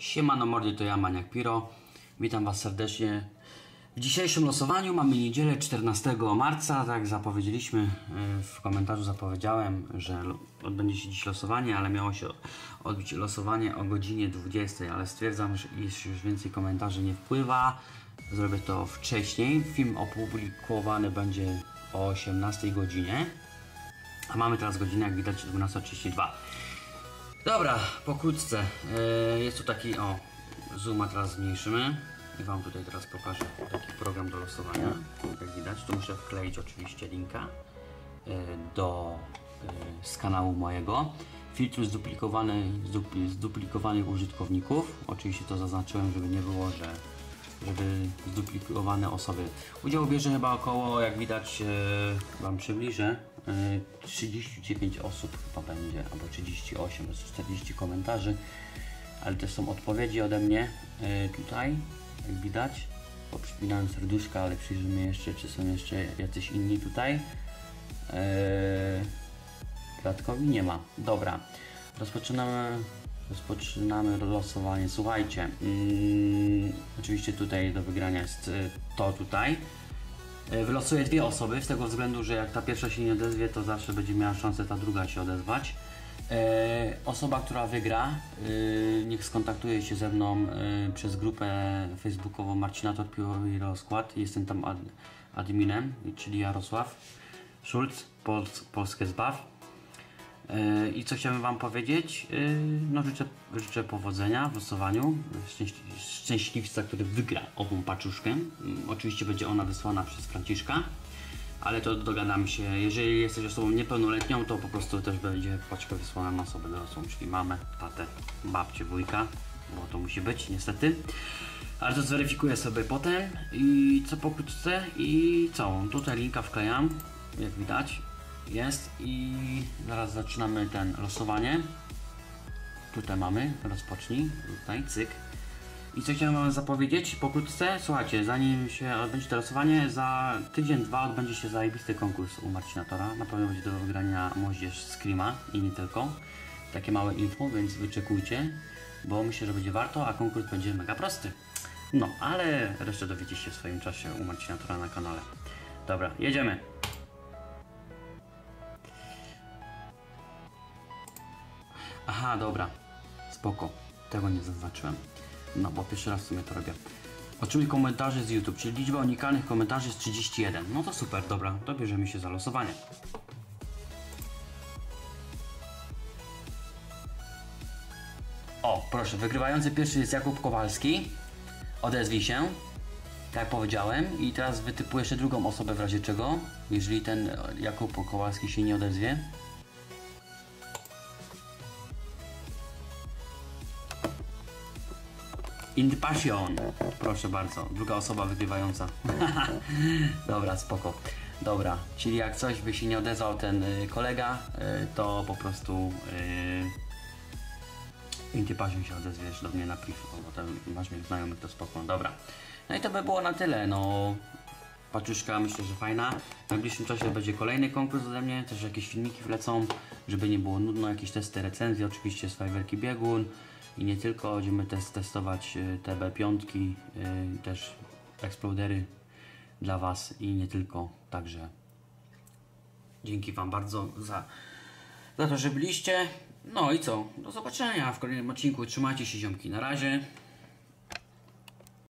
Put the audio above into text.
Siemano mordy, to ja Maniak Piro. Witam Was serdecznie. W dzisiejszym losowaniu mamy niedzielę 14 marca. Tak jak zapowiedzieliśmy, w komentarzu zapowiedziałem, że odbędzie się dziś losowanie, ale miało się odbyć losowanie o godzinie 20, ale stwierdzam, że już więcej komentarzy nie wpływa. Zrobię to wcześniej. Film opublikowany będzie o 18 godzinie. A mamy teraz godzinę, jak widać, 12:32. Dobra, pokrótce. Jest tu taki, zooma teraz zmniejszymy i Wam tutaj teraz pokażę taki program do losowania. Jak widać, tu muszę wkleić oczywiście linka z kanału mojego. Filtr zduplikowanych użytkowników. Oczywiście to zaznaczyłem, żeby nie było, żeby zduplikowane osoby. Udział bierze chyba około, jak widać, Wam przybliżę, 39 osób chyba będzie, albo 38, to jest 40 komentarzy, ale też są odpowiedzi ode mnie tutaj, jak widać. Poprzypinałem serduszka, ale przyjrzymy jeszcze, czy są jeszcze jacyś inni tutaj. Dodatkowi nie ma. Dobra, rozpoczynamy losowanie. Słuchajcie, oczywiście tutaj do wygrania jest to tutaj. Wylosuję dwie osoby, z tego względu, że jak ta pierwsza się nie odezwie, to zawsze będzie miała szansę ta druga się odezwać. Osoba, która wygra, niech skontaktuje się ze mną przez grupę facebookową Marcinator Piwo i Rozkład. Jestem tam adminem, czyli Jarosław Szulc, Polskie Zbaw. I co chciałem Wam powiedzieć? No życzę powodzenia w losowaniu, szczęśliwca, który wygra ową paczuszkę. Oczywiście będzie ona wysłana przez Franciszka, ale to dogadamy się. Jeżeli jesteś osobą niepełnoletnią, to po prostu też będzie paczka wysłana na osobę dorosłą, czyli mamę, tatę, babcię, wujka, bo to musi być niestety. Ale to zweryfikuję sobie potem i co pokrótce i co? Tutaj linka wklejam, jak widać. Jest i zaraz zaczynamy losowanie. Tutaj mamy, rozpocznij, tutaj, cyk. I co chciałem Wam zapowiedzieć pokrótce? Słuchajcie, zanim się odbędzie to losowanie, za tydzień, dwa odbędzie się zajebisty konkurs u Marcinatora. Na pewno będzie do wygrania moździerz z Screama i nie tylko. Takie małe info, więc wyczekujcie, bo myślę, że będzie warto, a konkurs będzie mega prosty. No, ale resztę dowiecie się w swoim czasie u Marcinatora na kanale. Dobra, jedziemy. Aha, dobra, spoko, tego nie zaznaczyłem, no bo pierwszy raz w sumie to robię. Otrzymuj komentarzy z YouTube, czyli liczba unikalnych komentarzy jest 31, no to super, dobra, to bierzemy się za losowanie. O, proszę, wygrywający pierwszy jest Jakub Kowalski, odezwij się, tak jak powiedziałem, i teraz wytypuję jeszcze drugą osobę w razie czego, jeżeli ten Jakub Kowalski się nie odezwie. In the passion. Proszę bardzo, druga osoba wygrywająca. Dobra, spoko. Dobra, czyli jak coś by się nie odezwał ten kolega, to po prostu in the passion się odezwiesz do mnie na priv, bo tam masz mnie znajomych, to spoko. Dobra. No i to by było na tyle, no. Paczuszka myślę, że fajna. W najbliższym czasie będzie kolejny konkurs ode mnie, też jakieś filmiki wlecą, żeby nie było nudno, jakieś testy, recenzje, oczywiście z fajwerki biegun. I nie tylko, będziemy testować TB5, też eksplodery dla Was i nie tylko, także dzięki Wam bardzo za to, że byliście. No i co, do zobaczenia w kolejnym odcinku, trzymajcie się ziomki, na razie.